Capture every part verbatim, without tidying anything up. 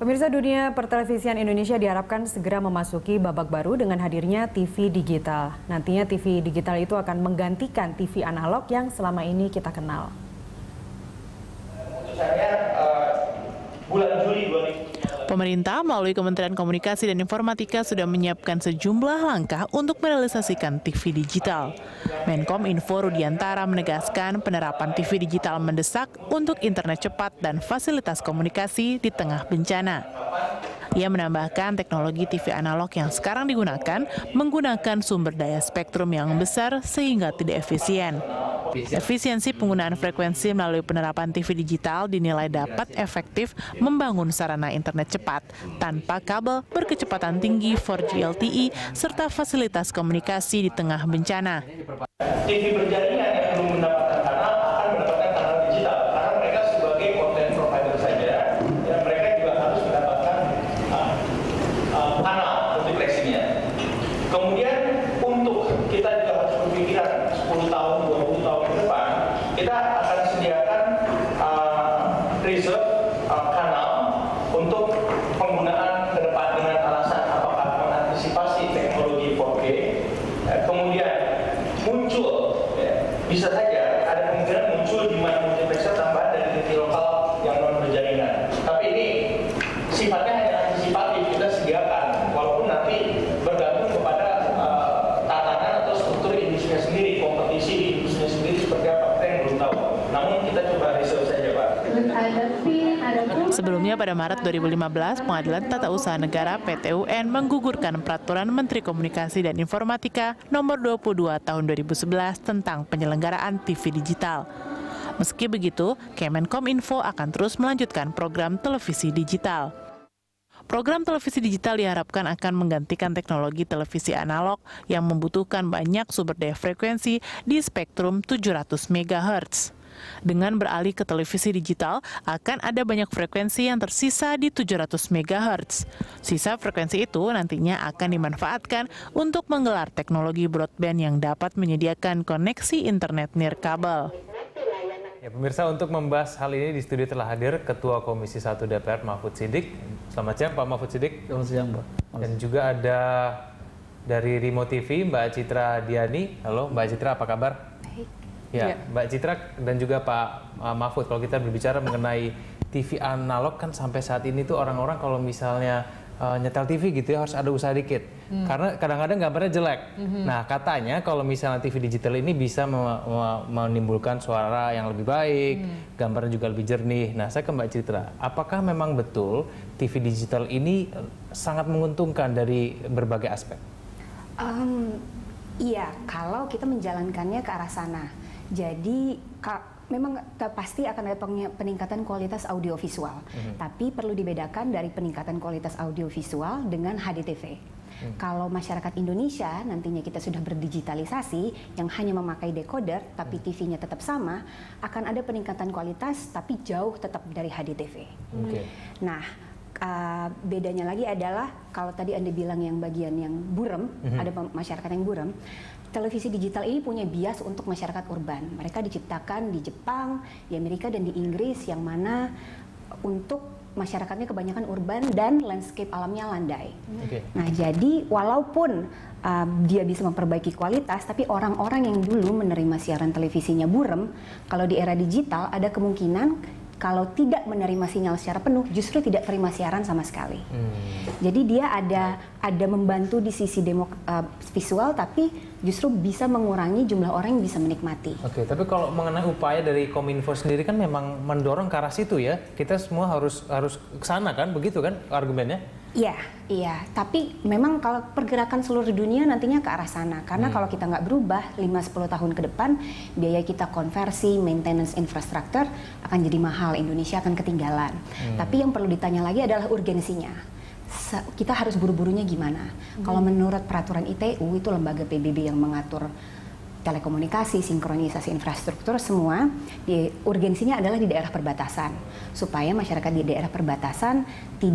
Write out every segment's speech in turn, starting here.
Pemirsa, dunia pertelevisian Indonesia diharapkan segera memasuki babak baru dengan hadirnya T V digital. Nantinya T V digital itu akan menggantikan T V analog yang selama ini kita kenal. Pemerintah melalui Kementerian Komunikasi dan Informatika sudah menyiapkan sejumlah langkah untuk merealisasikan T V digital. Menkom Info Rudiantara menegaskan penerapan T V digital mendesak untuk internet cepat dan fasilitas komunikasi di tengah bencana. Ia menambahkan teknologi T V analog yang sekarang digunakan menggunakan sumber daya spektrum yang besar sehingga tidak efisien. Efisiensi penggunaan frekuensi melalui penerapan T V digital dinilai dapat efektif membangun sarana internet cepat tanpa kabel berkecepatan tinggi empat G L T E serta fasilitas komunikasi di tengah bencana. T V berjaringan yang belum mendapatkan kanal akan mendapatkan kanal digital karena mereka sebagai content provider saja, ya mereka juga harus mendapatkan uh, uh, kanal multiplexinya. Kemudian untuk kita juga harus berpikiran sepuluh tahun, dua puluh tahun ke depan, kita akan sediakan uh, reserve uh, kanal untuk penggunaan ke depan dengan alasan apakah mengantisipasi teknologi empat G, uh, kemudian muncul, ya, bisa saja ada kemungkinan muncul demand multiplexer tambahan dari T V lokal yang non berjaringan. Tapi ini sifatnya hanya antisipatif, kita sediakan, walaupun nanti bergantung kepada uh, tatanan atau struktur industri sendiri, kompetisi di industri sendiri seperti apa, kita yang belum tahu. Namun kita coba research saja, Pak. Sebelumnya pada Maret dua ribu lima belas, Pengadilan Tata Usaha Negara P T U N menggugurkan Peraturan Menteri Komunikasi dan Informatika Nomor dua puluh dua Tahun dua ribu sebelas tentang penyelenggaraan T V digital. Meski begitu, Kemenkom Info akan terus melanjutkan program televisi digital. Program televisi digital diharapkan akan menggantikan teknologi televisi analog yang membutuhkan banyak sumber daya frekuensi di spektrum tujuh ratus megahertz. Dengan beralih ke televisi digital, akan ada banyak frekuensi yang tersisa di tujuh ratus megahertz. Sisa frekuensi itu nantinya akan dimanfaatkan untuk menggelar teknologi broadband yang dapat menyediakan koneksi internet nirkabel. Ya, pemirsa, untuk membahas hal ini di studio telah hadir Ketua Komisi satu D P R Mahfud Siddiq. Selamat siang, Pak Mahfud Siddiq. Selamat siang, Pak. Dan juga ada dari Rimo T V, Mbak Citra Diani. Halo, Mbak Citra, apa kabar? Baik. Ya, Mbak Citra dan juga Pak Mahfud, kalau kita berbicara mengenai T V analog kan sampai saat ini tuh orang-orang kalau misalnya uh, nyetel T V gitu ya harus ada usaha dikit. Hmm. Karena kadang-kadang gambarnya jelek. Hmm. Nah, katanya kalau misalnya T V digital ini bisa menimbulkan suara yang lebih baik, hmm. gambarnya juga lebih jernih. Nah, saya ke Mbak Citra, apakah memang betul T V digital ini sangat menguntungkan dari berbagai aspek? Um, iya, kalau kita menjalankannya ke arah sana. Jadi memang pasti akan ada peningkatan kualitas audiovisual, mm-hmm. tapi perlu dibedakan dari peningkatan kualitas audiovisual dengan H D T V. Mm. Kalau masyarakat Indonesia nantinya kita sudah berdigitalisasi yang hanya memakai decoder, tapi mm. T V-nya tetap sama, akan ada peningkatan kualitas tapi jauh tetap dari H D T V. Okay. Nah, uh, bedanya lagi adalah kalau tadi Anda bilang yang bagian yang burem, mm-hmm. ada masyarakat yang burem. Televisi digital ini punya bias untuk masyarakat urban. Mereka diciptakan di Jepang, di Amerika, dan di Inggris, yang mana untuk masyarakatnya kebanyakan urban dan landscape alamnya landai. Okay. Nah, jadi walaupun uh, dia bisa memperbaiki kualitas, tapi orang-orang yang dulu menerima siaran televisinya burem, kalau di era digital ada kemungkinan kalau tidak menerima sinyal secara penuh, justru tidak terima siaran sama sekali. Hmm. Jadi dia ada ada membantu di sisi demo, uh, visual, tapi justru bisa mengurangi jumlah orang yang bisa menikmati. Oke, tapi kalau mengenai upaya dari Kominfo sendiri kan memang mendorong ke arah situ ya. Kita semua harus harus ke sana kan, begitu kan argumennya? Iya, iya. Tapi memang kalau pergerakan seluruh dunia nantinya ke arah sana. Karena hmm. kalau kita nggak berubah lima sampai sepuluh tahun ke depan, biaya kita konversi, maintenance infrastruktur akan jadi mahal. Indonesia akan ketinggalan. Hmm. Tapi yang perlu ditanya lagi adalah urgensinya. Kita harus buru-burunya gimana? Hmm. Kalau menurut peraturan I T U, itu lembaga P B B yang mengatur telekomunikasi, sinkronisasi infrastruktur, semua di, urgensinya adalah di daerah perbatasan. Supaya masyarakat di daerah perbatasan tidak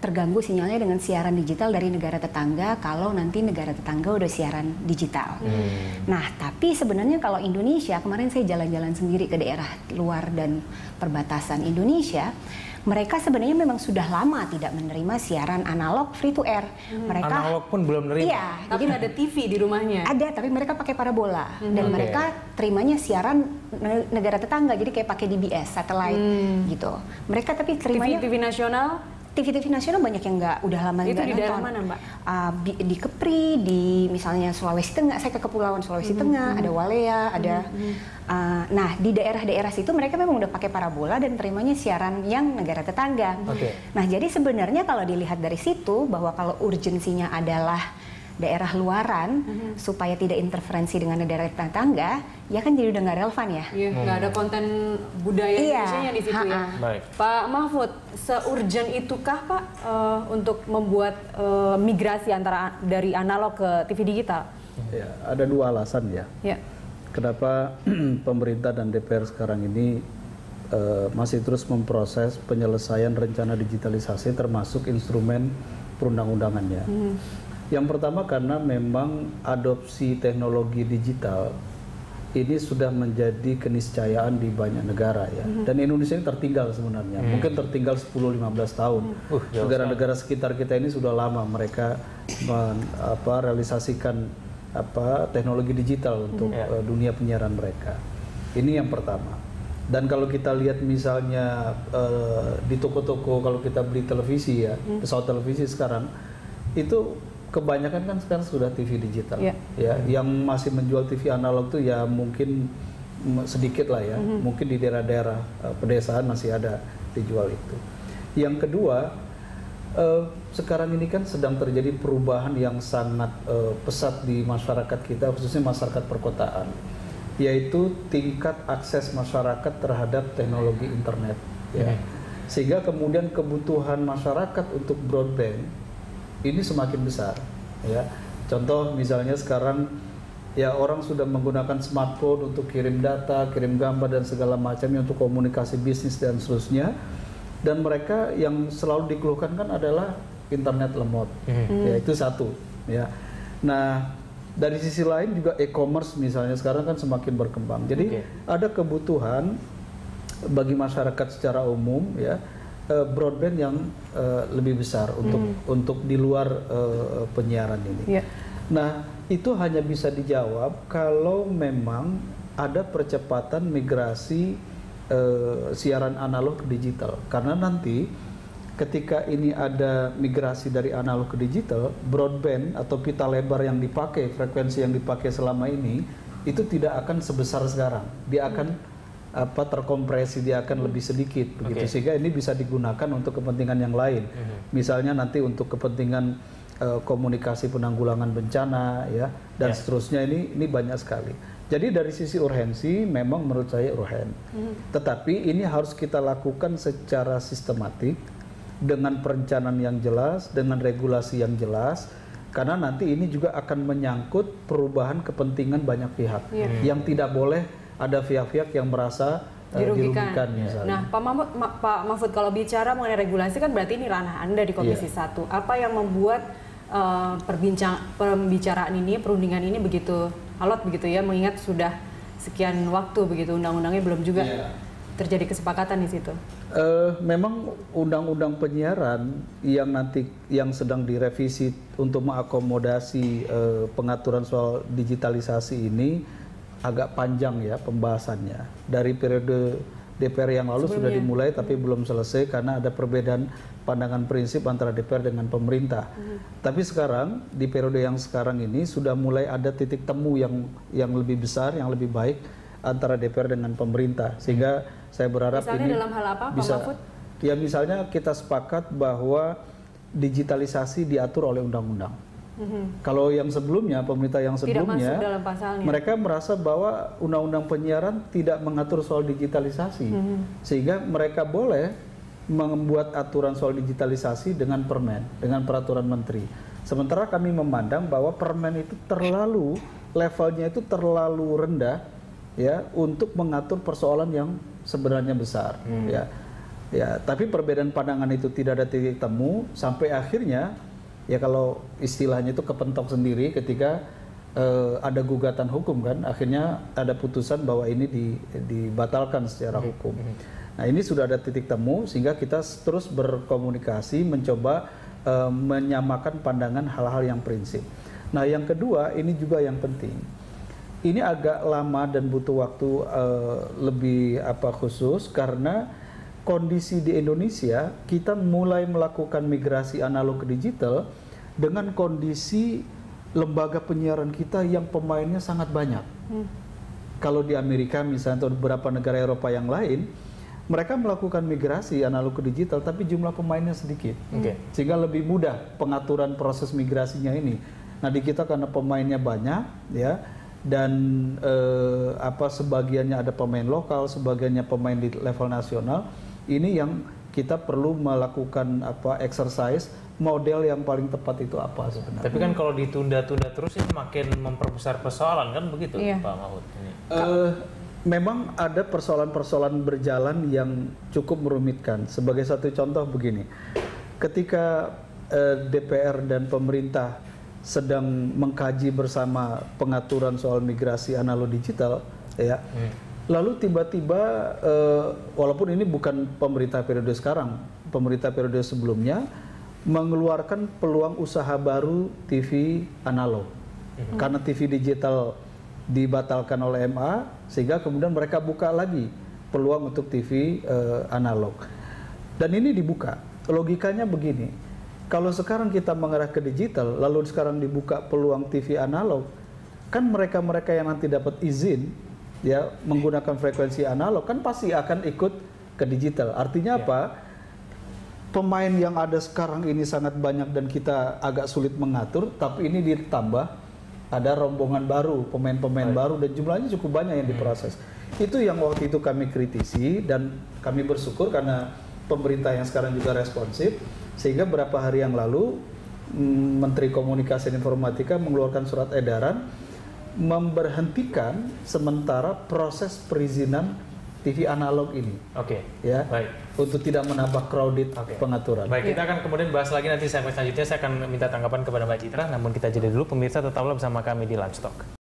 terganggu sinyalnya dengan siaran digital dari negara tetangga kalau nanti negara tetangga udah siaran digital. Hmm. Nah, tapi sebenarnya kalau Indonesia, kemarin saya jalan-jalan sendiri ke daerah luar dan perbatasan Indonesia, mereka sebenarnya memang sudah lama tidak menerima siaran analog free to air. Hmm. Mereka analog pun belum menerima. Iya, tapi ada T V di rumahnya. Ada, tapi mereka pakai parabola hmm. dan okay. mereka terimanya siaran negara tetangga, jadi kayak pakai D B S satellite hmm. gitu. Mereka tapi terimanya T V T V nasional. T V T V nasional banyak yang nggak udah lama nggak nonton. Itu di daerah mana, Mbak? Uh, di, di Kepri, di misalnya Sulawesi Tengah. Saya ke Kepulauan Sulawesi mm-hmm. Tengah, ada Walea, ada. Mm-hmm. uh, nah di daerah-daerah situ mereka memang udah pakai parabola dan terimanya siaran yang negara tetangga. Okay. Nah jadi sebenarnya kalau dilihat dari situ bahwa kalau urgensinya adalah daerah luaran mm-hmm. supaya tidak interferensi dengan negara tetangga, ya kan jadi udah nggak relevan ya. Iya, nggak hmm. ada konten budaya iya. Indonesia di situ ya. Baik. Pak Mahfud, seurgent itukah Pak uh, untuk membuat uh, migrasi antara dari analog ke T V digital? Ya, ada dua alasan ya. Ya. Kenapa pemerintah dan D P R sekarang ini uh, masih terus memproses penyelesaian rencana digitalisasi termasuk instrumen perundang-undangannya. Hmm. Yang pertama karena memang adopsi teknologi digital ini sudah menjadi keniscayaan di banyak negara ya. Mm-hmm. Dan Indonesia ini tertinggal sebenarnya. Mm. Mungkin tertinggal sepuluh sampai lima belas tahun. Mm. Uh, Negara-negara sekitar kita ini sudah lama mereka men, apa, realisasikan apa, teknologi digital untuk mm. uh, dunia penyiaran mereka. Ini yang pertama. Dan kalau kita lihat misalnya uh, di toko-toko kalau kita beli televisi ya, mm. pesawat televisi sekarang itu kebanyakan kan sekarang sudah T V digital, yeah. ya. Yang masih menjual T V analog tuh ya mungkin sedikit lah ya, mm-hmm. mungkin di daerah-daerah uh, pedesaan masih ada dijual itu. Yang kedua, uh, sekarang ini kan sedang terjadi perubahan yang sangat uh, pesat di masyarakat kita, khususnya masyarakat perkotaan, yaitu tingkat akses masyarakat terhadap teknologi internet, ya. Mm-hmm. Sehingga kemudian kebutuhan masyarakat untuk broadband ini semakin besar, ya. Contoh misalnya sekarang ya orang sudah menggunakan smartphone untuk kirim data, kirim gambar dan segala macamnya untuk komunikasi bisnis dan seterusnya. Dan mereka yang selalu dikeluhkan kan adalah internet lemot, hmm. ya itu satu, ya. Nah dari sisi lain juga e-commerce misalnya sekarang kan semakin berkembang. Jadi okay. ada kebutuhan bagi masyarakat secara umum, ya. Uh, broadband yang uh, lebih besar untuk mm. untuk di luar uh, penyiaran ini. Yeah. Nah, itu hanya bisa dijawab kalau memang ada percepatan migrasi uh, siaran analog ke digital. Karena nanti ketika ini ada migrasi dari analog ke digital, broadband atau pita lebar yang dipakai, frekuensi yang dipakai selama ini itu tidak akan sebesar sekarang. Dia akan mm. apa terkompresi, dia akan lebih sedikit begitu, okay. sehingga ini bisa digunakan untuk kepentingan yang lain. Mm-hmm. Misalnya nanti untuk kepentingan uh, komunikasi penanggulangan bencana ya dan yeah. seterusnya, ini ini banyak sekali. Jadi dari sisi urgensi memang menurut saya urgen. Mm-hmm. Tetapi ini harus kita lakukan secara sistematik dengan perencanaan yang jelas, dengan regulasi yang jelas. Karena nanti ini juga akan menyangkut perubahan kepentingan banyak pihak yeah. yang tidak boleh ada pihak-pihak yang merasa uh, dirugikan. dirugikan misalnya. Nah, Pak Mahfud, Ma, Pak Mahfud, kalau bicara mengenai regulasi kan berarti ini ranah Anda di Komisi yeah. satu. Apa yang membuat uh, perbincang pembicaraan ini, perundingan ini begitu alot begitu ya, mengingat sudah sekian waktu begitu undang-undangnya belum juga yeah. terjadi kesepakatan di situ. Uh, memang undang-undang penyiaran yang nanti yang sedang direvisi untuk mengakomodasi uh, pengaturan soal digitalisasi ini agak panjang ya pembahasannya. Dari periode D P R yang lalu Sebelumnya. sudah dimulai tapi belum selesai karena ada perbedaan pandangan prinsip antara D P R dengan pemerintah. Hmm. Tapi sekarang di periode yang sekarang ini sudah mulai ada titik temu yang yang lebih besar, yang lebih baik antara D P R dengan pemerintah. Sehingga saya berharap misalnya ini dalam hal apa, bisa, Pak Mahfud? Ya misalnya kita sepakat bahwa digitalisasi diatur oleh undang-undang. Mm-hmm. Kalau yang sebelumnya, pemerintah yang sebelumnya, mereka merasa bahwa undang-undang penyiaran tidak mengatur soal digitalisasi, mm-hmm. sehingga mereka boleh membuat aturan soal digitalisasi dengan permen, dengan peraturan menteri. Sementara kami memandang bahwa permen itu terlalu, levelnya itu terlalu rendah, ya, untuk mengatur persoalan yang sebenarnya besar, mm. ya. Ya, tapi perbedaan pandangan itu tidak ada titik temu sampai akhirnya ya kalau istilahnya itu kepentok sendiri ketika uh, ada gugatan hukum kan, akhirnya ada putusan bahwa ini di, dibatalkan secara hukum. Nah, ini sudah ada titik temu sehingga kita terus berkomunikasi mencoba uh, menyamakan pandangan hal-hal yang prinsip. Nah, yang kedua ini juga yang penting. Ini agak lama dan butuh waktu uh, lebih apa khusus karena kondisi di Indonesia kita mulai melakukan migrasi analog ke digital dengan kondisi lembaga penyiaran kita yang pemainnya sangat banyak. Hmm. Kalau di Amerika misalnya atau beberapa negara Eropa yang lain, mereka melakukan migrasi analog ke digital tapi jumlah pemainnya sedikit. Okay. Sehingga lebih mudah pengaturan proses migrasinya ini. Nah, di kita karena pemainnya banyak ya dan eh, apa sebagiannya ada pemain lokal, sebagiannya pemain di level nasional. Ini yang kita perlu melakukan apa exercise model yang paling tepat itu apa sebenarnya. Tapi kan kalau ditunda-tunda terus ini makin memperbesar persoalan kan begitu, iya. Pak Mahfud? Ini. Uh, memang ada persoalan-persoalan berjalan yang cukup merumitkan. Sebagai satu contoh begini, ketika uh, D P R dan pemerintah sedang mengkaji bersama pengaturan soal migrasi analog digital, ya. Hmm. Lalu tiba-tiba, uh, walaupun ini bukan pemerintah periode sekarang, pemerintah periode sebelumnya mengeluarkan peluang usaha baru T V analog. Mm-hmm. Karena T V digital dibatalkan oleh M A, sehingga kemudian mereka buka lagi peluang untuk T V uh, analog. Dan ini dibuka. Logikanya begini, kalau sekarang kita mengarah ke digital, lalu sekarang dibuka peluang T V analog, kan mereka-mereka yang nanti dapat izin ya menggunakan frekuensi analog kan pasti akan ikut ke digital. Artinya ya. Apa? Pemain yang ada sekarang ini sangat banyak dan kita agak sulit mengatur, tapi ini ditambah ada rombongan baru, pemain-pemain baru dan jumlahnya cukup banyak yang diproses. Hmm. Itu yang waktu itu kami kritisi dan kami bersyukur karena pemerintah yang sekarang juga responsif, sehingga beberapa hari yang lalu Menteri Komunikasi dan Informatika mengeluarkan surat edaran memberhentikan sementara proses perizinan T V analog ini. Oke. Okay. Ya. Baik. Untuk tidak menambah crowded okay. pengaturan. Baik, kita akan kemudian bahas lagi nanti segmen selanjutnya. Saya akan minta tanggapan kepada Mbak Citra, namun kita jeda dulu. Pemirsa tetaplah bersama kami di Lunch Talk.